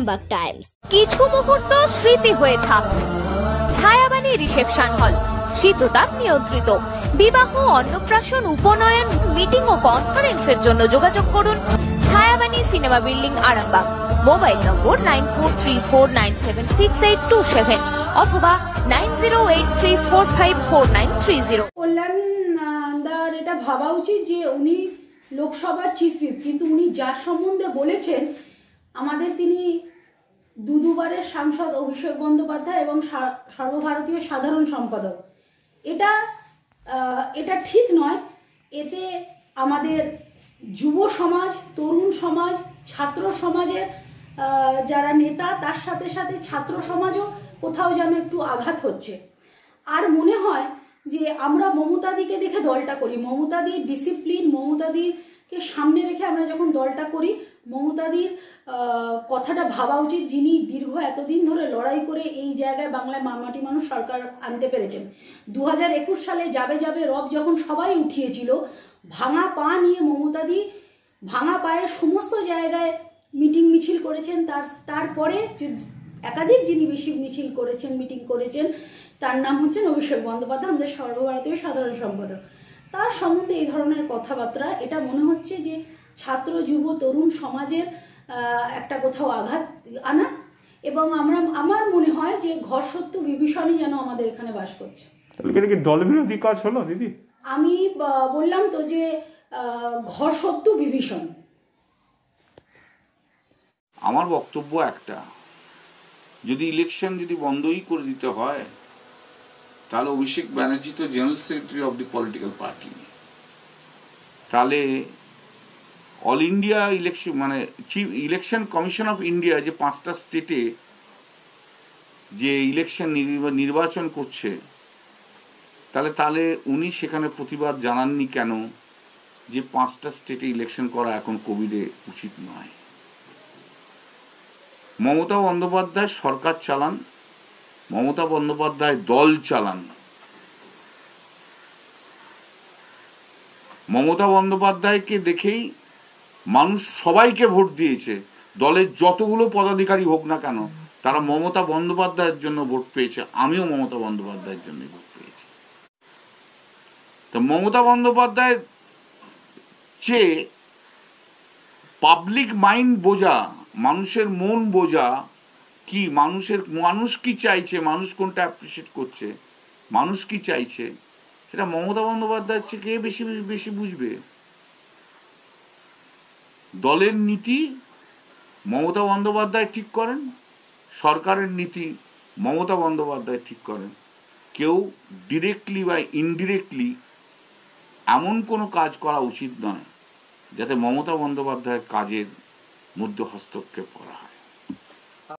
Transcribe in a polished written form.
Arambagh tiles. কিছু মুহূর্ত স্মৃতি হয়ে থাক। ছায়াবাণী রিসেপশন হল, শীততাপ নিয়ন্ত্রিত। বিবাহ, অন্নপ্রাশন, উপনয়ন, মিটিং ও কনফারেন্সের জন্য যোগাযোগ করুন Chhayabani cinema building, Arambagh. Mobile number 9434976827 অথবা 9083454930। কল্যাণদার এটা ভাবা উচিত যে উনি লোকসভার চিফ হুইপ, কিন্তু উনি যার সম্বন্ধে বলেছেন আমাদের তিনি দুবারের সাংসদ অভিষেক বন্দ্যোপাধ্যায় এবং সর্বভারতীয় সাধারণ সম্পাদক। এটা ঠিক নয়। এতে আমাদের যুব সমাজ, তরুণ সমাজ, ছাত্র সমাজের যারা নেতা, তার সাথে সাথে ছাত্র সমাজও কোথাও যেন একটু আঘাত হচ্ছে। আর মনে হয় যে আমরা মমতাদিকে দেখে দলটা করি। মমতাদির ডিসিপ্লিন, মমতাদিকে সামনে রেখে আমরা যখন দলটা করি, মমতাদির কথাটা ভাবা উচিত, যিনি দীর্ঘ এতদিন ধরে লড়াই করে এই জায়গায় বাংলায় মাটি মানুষ সরকার আনতে পেরেছেন। 2021 সালে যাবে যাবে রব যখন সবাই উঠিয়েছিল, ভাঙা পা নিয়ে মমতাদি ভাঙা পায়ে সমস্ত জায়গায় মিটিং মিছিল করেছেন। তারপরে একাধিক যিনি বেশি মিছিল করেছেন, মিটিং করেছেন, তার নাম হচ্ছেন অভিষেক বন্দ্যোপাধ্যায়, আমাদের সর্বভারতীয় সাধারণ সম্পাদক। তার সম্বন্ধে এই ধরনের কথাবার্তা, এটা মনে হচ্ছে যে ছাত্র, যুব, তরুণ সমাজের একটা কোথাও আঘাত আনা। এবং আমার মনে হয় যে ঘর সত্য বিভীষণই যেন আমাদের এখানে বাস করছে। দলবিরোধী কাজ হলো দিদি? আমি বললাম তো যে ঘর সত্য বিভীষণ। আমার বক্তব্য একটা, যদি ইলেকশন বন্ধই করে দিতে হয়, তাহলে অভিষেক ব্যানার্জি তো general secretary of the political party, তাহলে all India election chief election commission of India যে 5টা স্টেটে যে ইলেকশন নির্বাচন করছে, তাহলে উনি সেখানে প্রতিবাদ জানাননি কেন যে 5টা স্টেটে ইলেকশন করা এখন কোভিডে উচিত নয়? মমতা বন্দ্যোপাধ্যায় সরকার চালান, মমতা বন্দ্যোপাধ্যায় দল চালান। মমতা বন্দ্যোপাধ্যায়কে দেখেই মানুষ সবাইকে ভোট দিয়েছে। দলের যতগুলো পদাধিকারী হোক না কেন, তারা মমতা বন্দ্যোপাধ্যায়ের জন্য ভোট পেয়েছে। আমিও মমতা বন্দ্যোপাধ্যায়ের জন্য ভোট পেয়েছি। তো মমতা বন্দ্যোপাধ্যায়ের চেয়ে পাবলিক মাইন্ড বোঝা, মানুষের মন বোঝা কি, মানুষ কি চাইছে, মানুষ কোনটা অ্যাপ্রিসিয়েট করছে, মানুষ কি চাইছে, সেটা মমতা বন্দ্যোপাধ্যায়ের চেয়ে কে বেশি বুঝবে? দলের নীতি মমতা বন্দ্যোপাধ্যায় ঠিক করেন, সরকারের নীতি মমতা বন্দ্যোপাধ্যায় ঠিক করেন। কেউ ডিরেক্টলি বা ইনডিরেক্টলি এমন কোনো কাজ করা উচিত নয় যাতে মমতা বন্দ্যোপাধ্যায়ের কাজের মধ্যে হস্তক্ষেপ করা হয়।